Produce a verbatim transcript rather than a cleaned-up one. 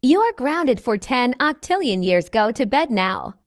You're grounded for ten octillion years. Go to bed now.